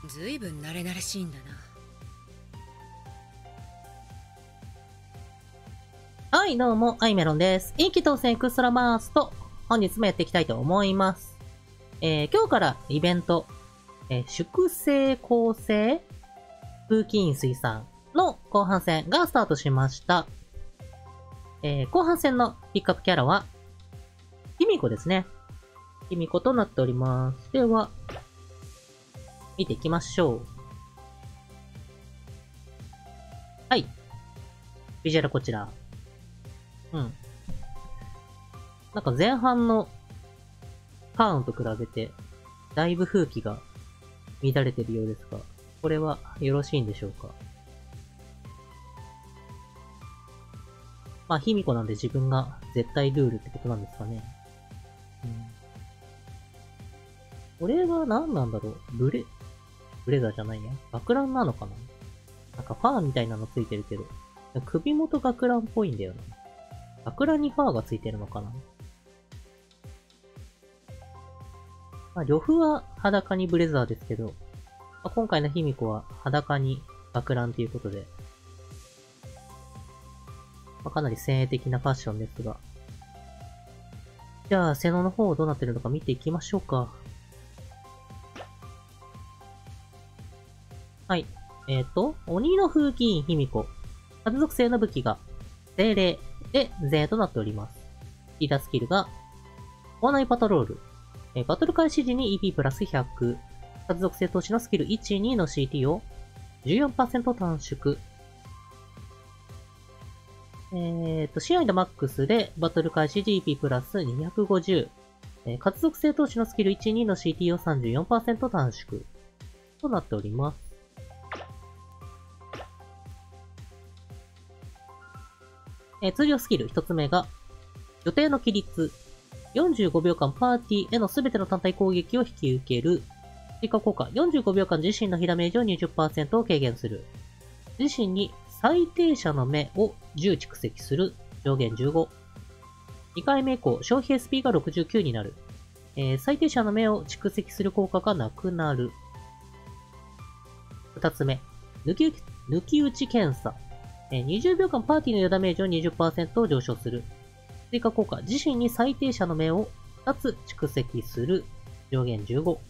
ずいぶん慣れ慣れしいんだな。 はい、どうも、アイメロンです。インキ当選エクストラバースト、本日もやっていきたいと思います。今日からイベント、粛清構成風紀委員水産の後半戦がスタートしました。後半戦のピックアップキャラは、ヒミコですね。ヒミコとなっております。では、見ていきましょう。はい。ビジュアルこちら。なんか前半のターンと比べて、だいぶ風紀が乱れてるようですが、これはよろしいんでしょうか。まあ、卑弥呼なんで自分が絶対ルールってことなんですかね。これは何なんだろう。ブレザーじゃないね。学ランなのかな。なんかファーみたいなのついてるけど、首元学ランっぽいんだよな。学ランにファーがついてるのかな。まあ、呂布は裸にブレザーですけど、まあ、今回の卑弥呼は裸に学ランということで、まあ、かなり先鋭的なファッションですが。じゃあ、背野の方どうなってるのか見ていきましょうか。はい。鬼の風紀委員卑弥呼。風属性の武器が、精霊で前衛となっております。リーダースキルが、校内パトロール。バトル開始時に EP プラス100。風属性投資のスキル1、2の CT を 14% 短縮。試合でマックスでバトル開始時 EP プラス250。風属性投資のスキル1、2の CT を 34% 短縮。となっております。通常スキル1つ目が、予定の規律。45秒間パーティーへのすべての単体攻撃を引き受ける。追加効果。45秒間自身の被ダメージを 20% を軽減する。自身に最低者の目を10蓄積する。上限15。2回目以降、消費 SP が69になる。最低者の目を蓄積する効果がなくなる。2つ目。抜き打ち検査。20秒間パーティーの余ダメージを 20% 上昇する。追加効果。自身に最低者の目を2つ蓄積する。上限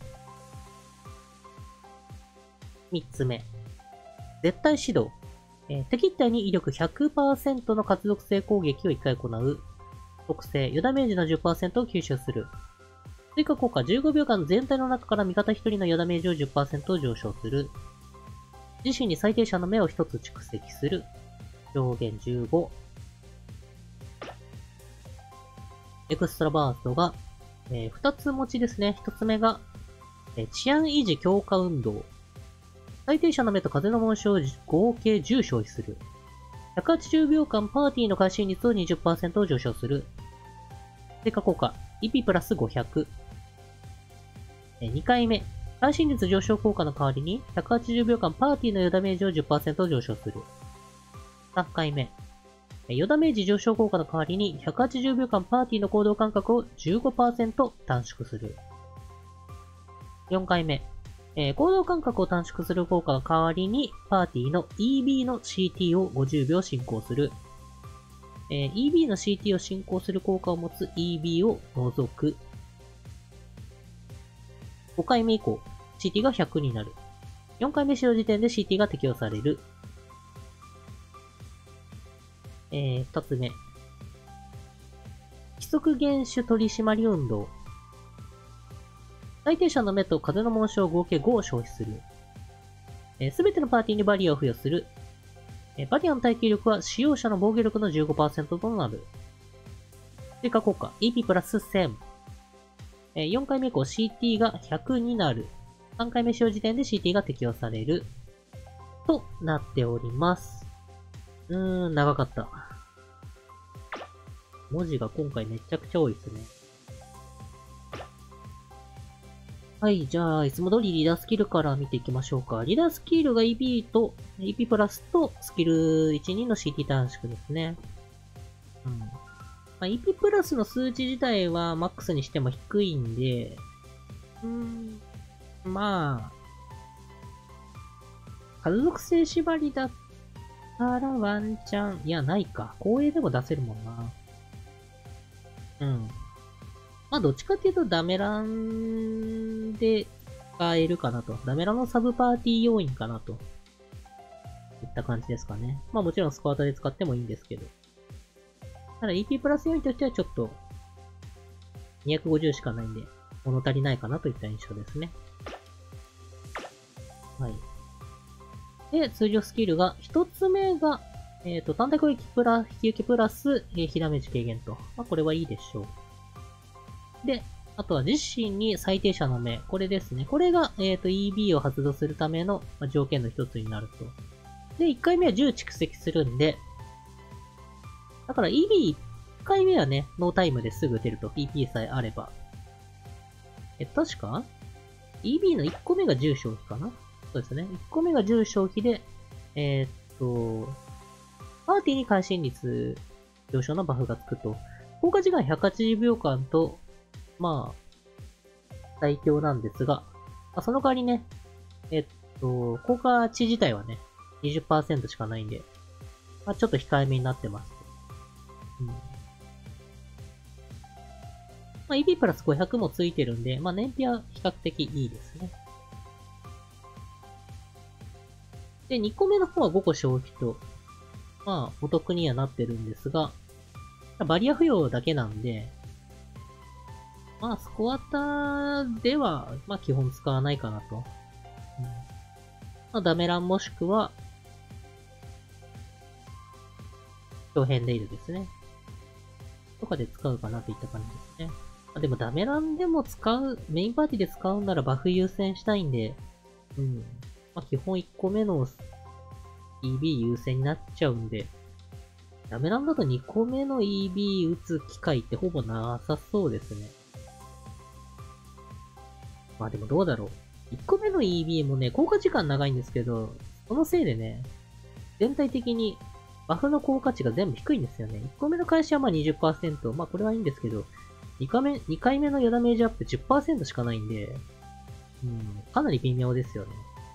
15。3つ目。絶対指導。敵一体に威力 100% の活属性攻撃を1回行う。特性。余ダメージの 10% を吸収する。追加効果。15秒間全体の中から味方1人の余ダメージを 10% 上昇する。自身に最低者の目を1つ蓄積する。上限15。エクストラバーストが、2つ持ちですね。1つ目が、治安維持強化運動。最低者の目と風の紋章を合計10消費する。180秒間パーティーの開始率を 20% 上昇する。追加効果。EP プラス500。2回目。開始率上昇効果の代わりに、180秒間パーティーの余ダメージを 10% 上昇する。3回目。余ダメージ上昇効果の代わりに、180秒間パーティーの行動間隔を 15% 短縮する。4回目。行動間隔を短縮する効果の代わりに、パーティーの EB の CT を50秒進行する。EB の CT を進行する効果を持つ EB を除く。5回目以降、CT が100になる。4回目使用時点で CT が適用される。2つ目。規則厳守取締運動。最低者の目と風の紋章を合計5を消費する。すべてのパーティーにバリアを付与する。バリアの耐久力は使用者の防御力の 15% となる。追加効果。EP プラス1000。4回目以降 CT が100になる。3回目使用時点で CT が適用される。となっております。長かった。文字が今回めちゃくちゃ多いですね。はい、じゃあ、いつも通りリーダースキルから見ていきましょうか。リーダースキルが EP と、EP プラスとスキル1、2の CT 短縮ですね。まあ、EP プラスの数値自体はマックスにしても低いんで、まあ、 家族性縛りだったらワンチャン、いや、ないか。光栄でも出せるもんな。うん。まあ、どっちかっていうとダメランで使えるかなと。ダメランのサブパーティー要員かなと。いった感じですかね。まあもちろんスクワーターで使ってもいいんですけど。ただ EP プラス要員としてはちょっと250しかないんで物足りないかなといった印象ですね。はい。で、通常スキルが、一つ目が、単体攻撃プラ、引き受けプラス、火ダメージ軽減と。まあこれはいいでしょう。で、あとは自身に最低者の目。これですね。これが、EB を発動するための、条件の一つになると。で、1回目は10蓄積するんで、だから EB1 回目はね、ノータイムですぐ打てると。PP さえあれば。確か ?EB の1個目が10消費かな？そうですね。1個目が10消費で、パーティーに会心率上昇のバフがつくと。効果時間180秒間と、まあ、最強なんですが、その代わりね、効果値自体はね、20% しかないんで、ちょっと控えめになってます。EB プラス500もついてるんで、燃費は比較的いいですね。で、2個目の方は5個消費と、お得にはなってるんですが、バリア付与だけなんで、スコアターでは、基本使わないかなと。ダメランもしくは、長編レイルですね。とかで使うかなといった感じですね。でもダメランでもメインパーティーで使うならバフ優先したいんで、基本1個目の EB 優先になっちゃうんで、ダメランだと2個目の EB 打つ機会ってほぼなさそうですね。でもどうだろう。1個目の EB もね、効果時間長いんですけど、そのせいでね、全体的にバフの効果値が全部低いんですよね。1個目の開始は20%。これはいいんですけど、2回目の予ダメージアップ 10% しかないんで、かなり微妙ですよね。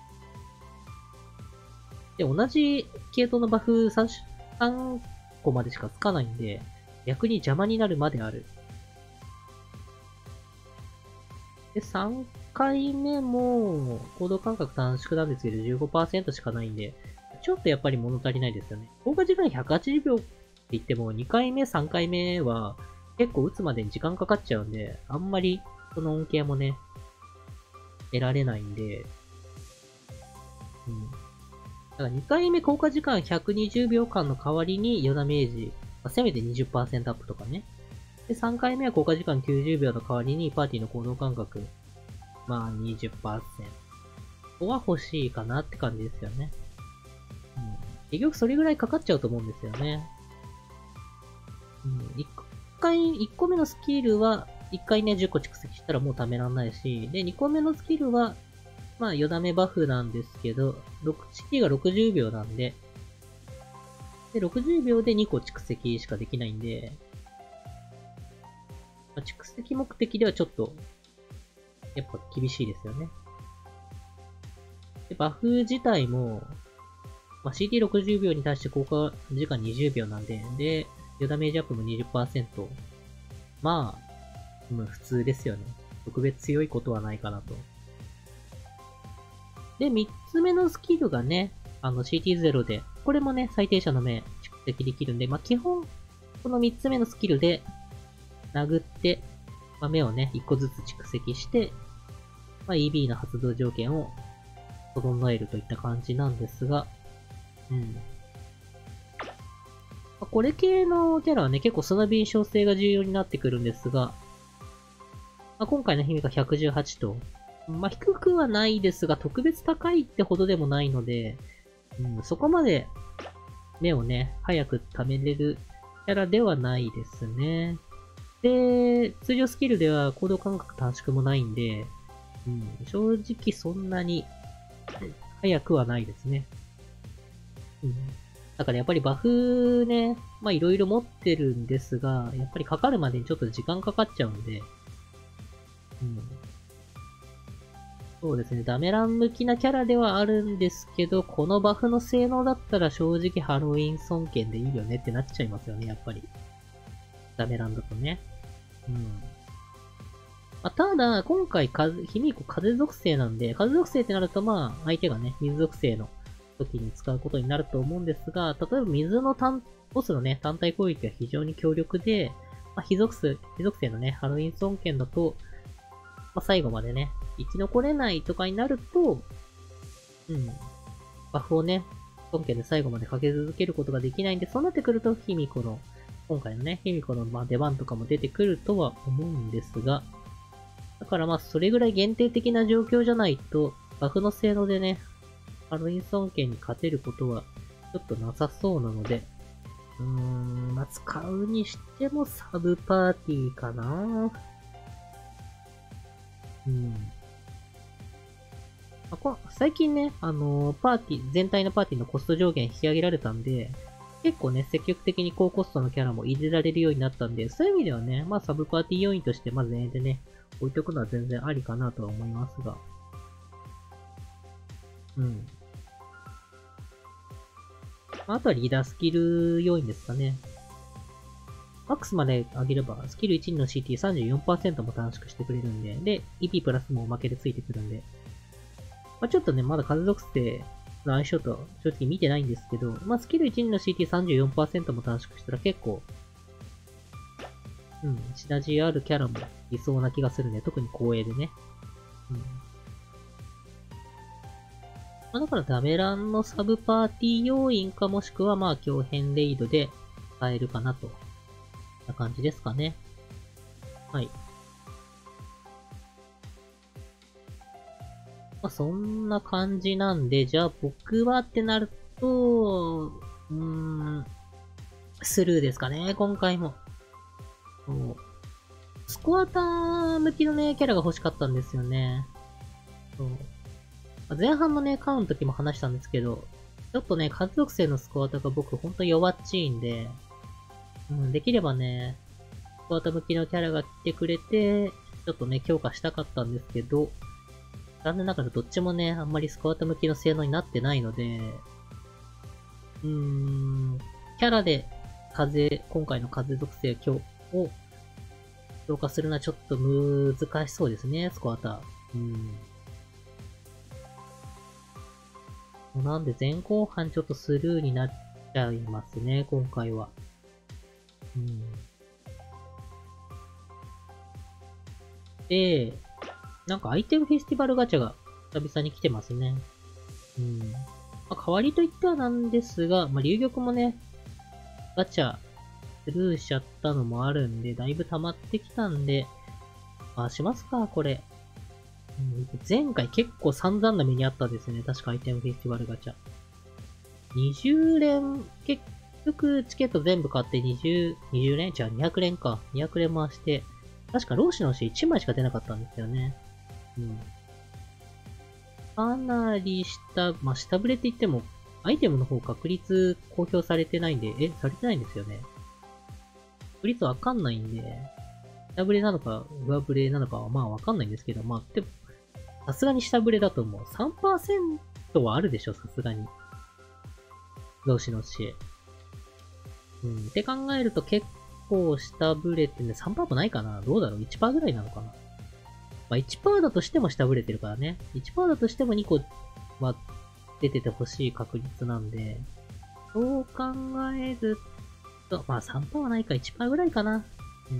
で、同じ系統のバフ3個までしかつかないんで、逆に邪魔になるまである。で、3回目も、行動間隔短縮なんですけど、15% しかないんで、ちょっとやっぱり物足りないですよね。効果時間180秒って言っても、2回目、3回目は、結構打つまでに時間かかっちゃうんで、あんまり、その恩恵もね、得られないんで、だから2回目効果時間120秒間の代わりに、予ダメージ、せめて 20% アップとかね。で、3回目は効果時間90秒の代わりに、パーティーの行動間隔、20%。ここは欲しいかなって感じですよね。結局それぐらいかかっちゃうと思うんですよね。1個目のスキルは、1回ね、10個蓄積したらもう貯めらんないし、で、2個目のスキルは、よだめバフなんですけど、CT が60秒なんで、で、60秒で2個蓄積しかできないんで、蓄積目的ではちょっと、やっぱ厳しいですよね。で、バフ自体も、CT60 秒に対して効果時間20秒なんで、で、予ダメージアップも 20%。普通ですよね。特別強いことはないかなと。で、3つ目のスキルがね、CT0 で、これもね、最低者の目、蓄積できるんで、基本、この3つ目のスキルで、殴って、目をね、1個ずつ蓄積して、EB の発動条件を整えるといった感じなんですが、これ系のキャラはね、結構その敏捷性が重要になってくるんですが、今回の姫が118と、低くはないですが、特別高いってほどでもないので、そこまで目をね、早く貯めれるキャラではないですね。で、通常スキルでは行動間隔短縮もないんで、正直そんなに早くはないですね。だからやっぱりバフね、いろいろ持ってるんですが、やっぱりかかるまでにちょっと時間かかっちゃうんで、 そうですね。ダメラン向きなキャラではあるんですけど、このバフの性能だったら正直ハロウィン尊権でいいよねってなっちゃいますよね、やっぱり。ダメランだとね。うん。まあ、ただ、今回、ヒミコ風属性なんで、風属性ってなると相手がね、水属性の時に使うことになると思うんですが、例えば水のボスのね、単体攻撃が非常に強力で、火属性のね、ハロウィン尊権だと、最後までね、生き残れないとかになると、バフをね、尊権で最後までかけ続けることができないんで、そうなってくると、今回のね、ヒミコの出番とかも出てくるとは思うんですが、だからそれぐらい限定的な状況じゃないと、バフの性能でね、ハロウィン尊権に勝てることは、ちょっとなさそうなので、使うにしてもサブパーティーかな。最近ね、全体のパーティーのコスト上限引き上げられたんで、結構ね、積極的に高コストのキャラも入れられるようになったんで、そういう意味ではね、サブパーティー要因としてまず前でね、置いとくのは全然ありかなとは思いますが。あとはリーダースキル要因ですかね。マックスまで上げれば、スキル1の CT34% も短縮してくれるんで、で、EP プラスもおまけでついてくるんで。ちょっとね、まだ風属性の相性と正直見てないんですけど、スキル1の CT34% も短縮したら結構、シナジーあるキャラもいそうな気がするね。特に光栄でね。だからダメランのサブパーティー要因かもしくは強変レイドで使えるかなと。な感じですかね。はい。そんな感じなんで、じゃあ僕はってなると、スルーですかね、今回も。スコアター向きのね、キャラが欲しかったんですよね。前半のね、カウンの時も話したんですけど、ちょっとね、風属性のスコアターが僕ほんと弱っちいんで、できればね、スコアター向きのキャラが来てくれて、ちょっとね、強化したかったんですけど、残念ながらどっちもね、あんまりスコアター向きの性能になってないので、キャラで今回の風属性を強化するのはちょっと難しそうですね、スコアター。なんで前後半ちょっとスルーになっちゃいますね、今回は。で、なんかアイテムフェスティバルガチャが久々に来てますね。代わりといってはなんですが、竜玉もね、ガチャスルーしちゃったのもあるんで、だいぶ溜まってきたんで、しますか、これ。前回結構散々な目にあったですね。確かアイテムフェスティバルガチャ。20連、結局チケット全部買って20連じゃあ200連か。200連回して、確か老子の星1枚しか出なかったんですよね。かなり下振れって言っても、アイテムの方確率公表されてないんで、されてないんですよね。確率わかんないんで、下振れなのか上振れなのかはわかんないんですけど、でも、さすがに下振れだと思う。3% はあるでしょ、さすがに。老子の星。って考えると結構下振れってね、3% もないかな。どうだろう ?1% ぐらいなのかな。1% だとしても下振れてるからね。1% だとしても2個は出ててほしい確率なんで、そう考えると、3% はないか 1% ぐらいかな。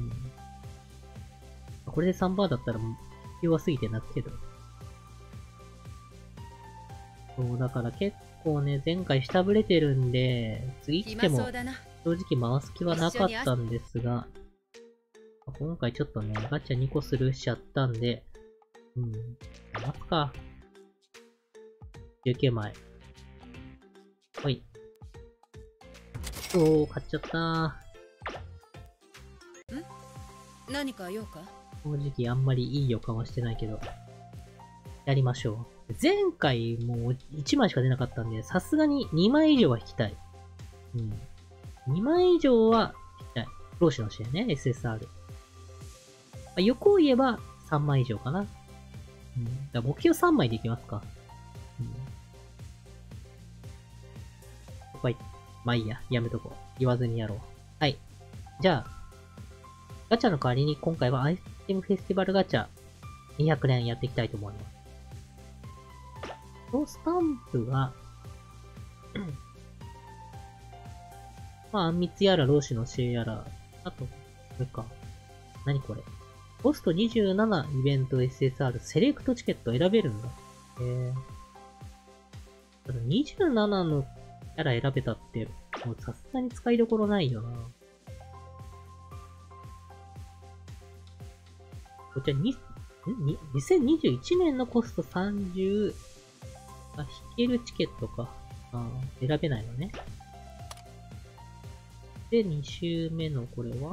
これで 3% だったら弱すぎて泣くけど。だから結構ね、前回下振れてるんで、次来ても正直回す気はなかったんですが、今回ちょっとね、ガチャ2個スルーしちゃったんで、回すか。19枚。ほい。買っちゃったー。 何か用か？ 正直あんまりいい予感はしてないけど、やりましょう。前回もう1枚しか出なかったんで、さすがに2枚以上は引きたい。2枚以上は引きたい。老子の試合ね、SSR。欲を言えば3枚以上かな。 うん。だから目標3枚でいきますか。うん。ここは、まあいいや。やめとこう。言わずにやろう。はい。じゃあ、ガチャの代わりに今回はアイテムフェスティバルガチャ200連やっていきたいと思います。このスタンプが、まあ、あんみつやら、老子の教えやら、あと、これか。何これ。ポスト27イベント SSR セレクトチケット選べるんだ。ただ27のキャラ選べたって、もうさすがに使いどころないよな。こちら2021年のコスト30、あ、引けるチケットか。選べないのね。で、2周目のこれは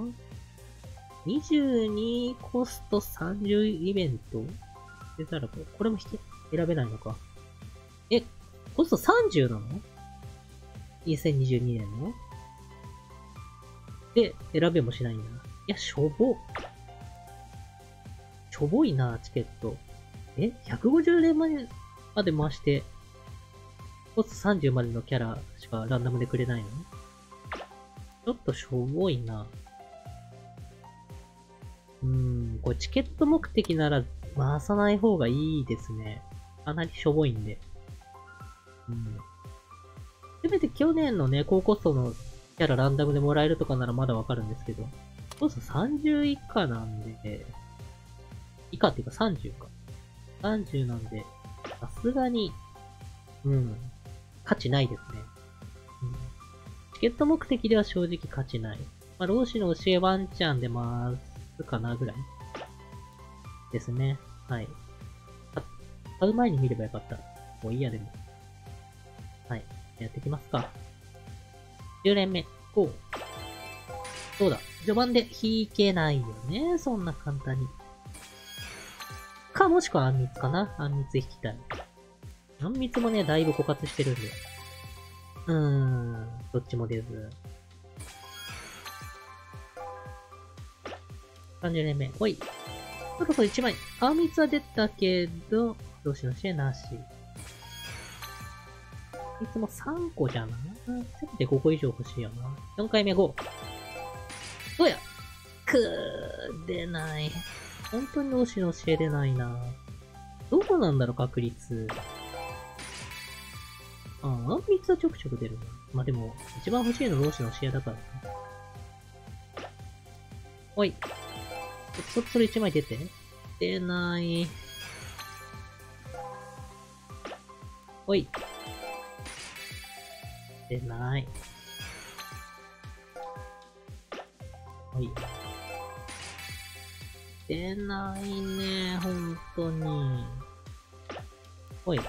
22コスト30イベント出たらこれも選べないのか。コスト30なの ?2022 年ので、選べもしないんだ。いや、しょぼ。しょぼいな、チケット。150連まで回して、コスト30までのキャラしかランダムでくれないの？ちょっとしょぼいな。これチケット目的なら回さない方がいいですね。かなりしょぼいんで。せめて去年のね、高コストのキャラランダムでもらえるとかならまだわかるんですけど、コスト30以下なんで、以下っていうか30か。30なんで、さすがに、価値ないですね。チケット目的では正直価値ない。まあ、老子の教えワンチャンで回すかなぐらいですね。はい。買う前に見ればよかった。もういいやでも。はい。やっていきますか。10連目。こう。そうだ。序盤で引けないよね。そんな簡単に。か、もしくはあんみつかな。あんみつ引きたい。あんみつもね、だいぶ枯渇してるんで。どっちも出ず。30連目。おい。そろそろ1枚。あんみつは出たけど、老子の教えなし。いつも3個じゃな。せめて5個以上欲しいよな。4回目5。どうや出ない。本当に老子の教え出ないな。どこなんだろう、確率。あんみつはちょくちょく出るな。まあ、でも、一番欲しいの老子の教えだからね。おい。そろそろ1枚出て。出ない。おい。出ない。おい。出ないね、本当に。おい。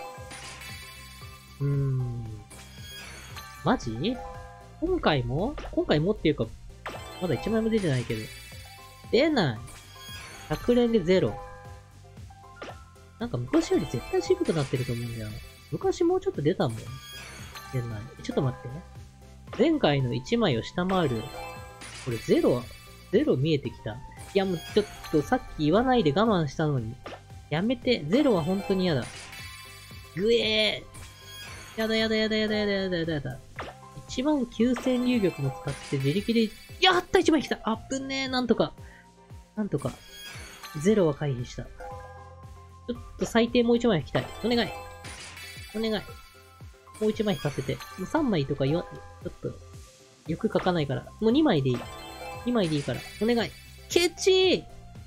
マジ？今回もっていうか、まだ1枚も出てないけど。出ない。100連で0。なんか昔より絶対渋くなってると思うんだよな。昔もうちょっと出たもん。出ない。ちょっと待って。前回の1枚を下回る。これ0見えてきた。いやもうちょっとさっき言わないで我慢したのに。やめて。0は本当に嫌だ。ぐえー。やだ。19000流玉も使って自力で、やった1枚来たあぶねーなんとか。0は回避した。ちょっと最低もう1枚引きたい。お願い。もう1枚引かせて。もう3枚とかちょっと、よく書かないから。もう2枚でいい。2枚でいいから。お願い。ケチ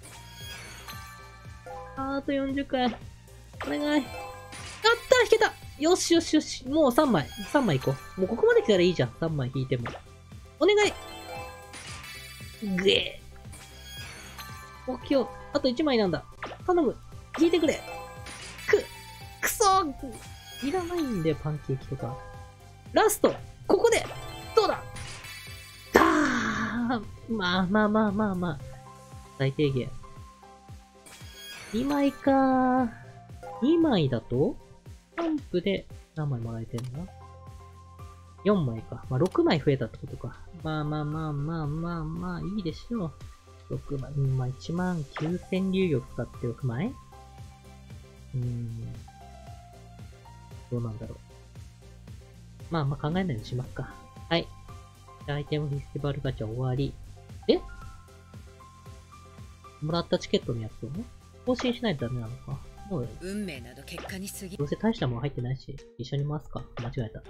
あと40回。お願い。やった引けたよし。もう3枚。3枚いこう。もうここまで来たらいいじゃん。3枚引いても。お願いぐえー。目標。あと1枚なんだ。頼む。引いてくれ。くそいらないんだよ、パンケーキとか。ラストここでどうだまあ。最低限。2枚かー。2枚だとスタンプで何枚もらえてんの ?4 枚か。まあ、6枚増えたってことか。まあ、いいでしょう。6枚。まあ、19000流玉使って6枚どうなんだろう。まあ考えないようにしますか。はい。アイテムフェスティバルガチャ終わり。もらったチケットのやつをね、更新しないとダメなのか。もう、 運命など結果に過ぎ。 どうせ大したもん入ってないし、一緒に回すか。間違えた。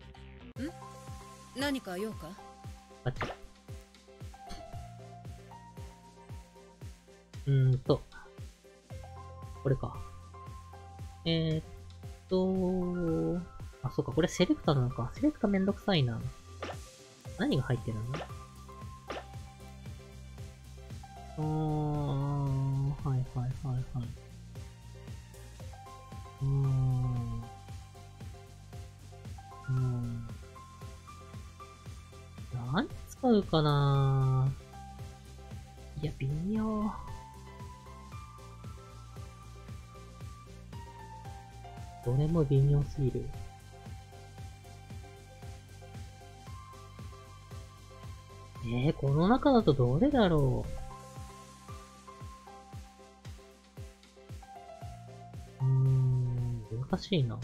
何か用か？ ガチャ。これか。あ、そうか、これセレクタなのか。セレクタめんどくさいな。何が入ってるの？はいはいはいはい。何使うかな。いや、微妙。どれも微妙すぎる。この中だとどれだろう。難しいな。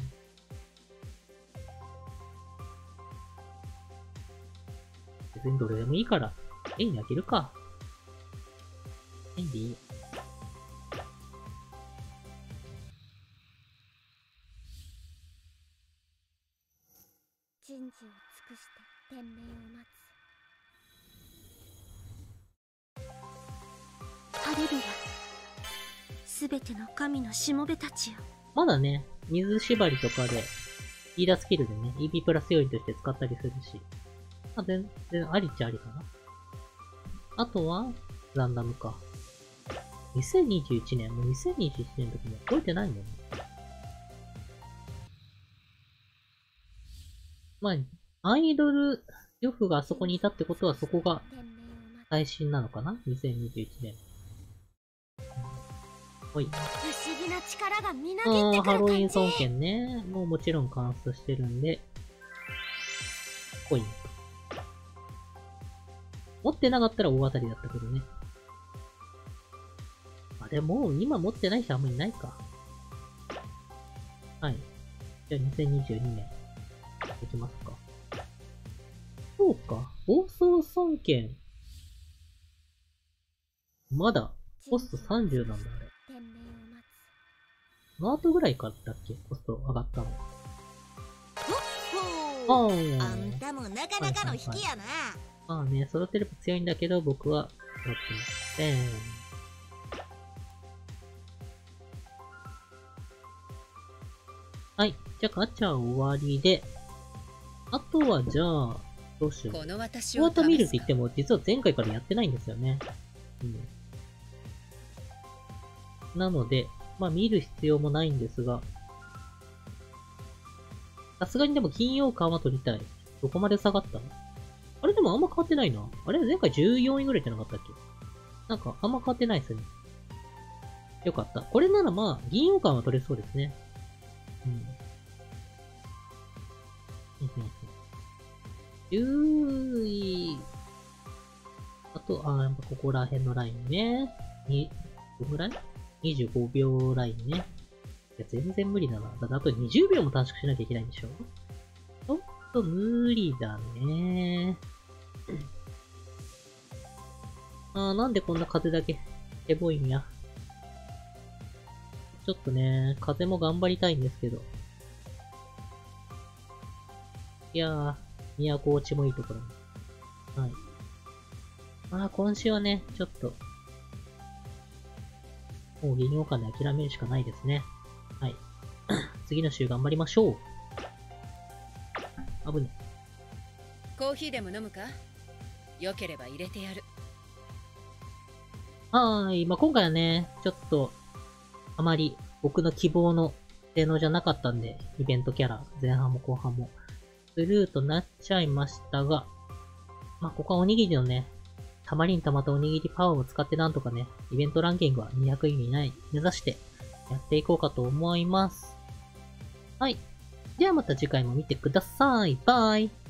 別にどれでもいいから、A にあげるか。A でいい。 人事を尽くして天命を待つ。ハレルヤ、すべての神のしもべたちよ。まだね、水縛りとかで、リーダースキルでね、EP プラス要因として使ったりするし、まあ、全然ありっちゃありかな。あとは、ランダムか。2021年、もう2021年の時も覚えてないもんね。まあ、アイドル、呂布があそこにいたってことはそこが最新なのかな ?2021 年。ほい。 不思議な力がみなぎってくる感じ。 ハロウィン尊権ね。もうもちろん観察してるんで、コイン。持ってなかったら大当たりだったけどね。あ、でももう今持ってない人あんまりいないか。はい。じゃあ2022年。いきますか。そうか。暴走尊権。まだ、コスト30なんだ、あれ。その後ぐらいからだっけコスト上がったの。 あんたもなかなかの引きやな。 まあね、ソロテレポ強いんだけど、僕は、やってません。はい。じゃあガチャ終わりで、あとはじゃあ、どうしよう。 この私終わった見るって言っても、実は前回からやってないんですよね。なので、まあ見る必要もないんですが、さすがにでも金曜感は取りたい。どこまで下がったの？あれでもあんま変わってないな。あれ前回14位ぐらいじゃなかったっけ？なんかあんま変わってないですね。よかった。これならまあ、銀曜感は取れそうですね。10位。あと、やっぱここら辺のラインね。どのぐらい ?25 秒ラインね。いや、全然無理だな。だってあと20秒も短縮しなきゃいけないんでしょ？ちょっと無理だね。なんでこんな風だけ、ヘボいんや。ちょっとね、風も頑張りたいんですけど。いやー、都落ちもいいところに。はい。今週はね、ちょっと、もう銀曜間で諦めるしかないですね。はい。次の週頑張りましょう。危ね。 コーヒーでも飲むか？よければ入れてやる。 今回はね、ちょっと、あまり僕の希望の性能じゃなかったんで、イベントキャラ、前半も後半も、スルーとなっちゃいましたが、ここはおにぎりのね、たまりにたまったおにぎりパワーを使ってなんとかね、イベントランキングは200位以内目指してやっていこうかと思います。はい。ではまた次回も見てください。バイ。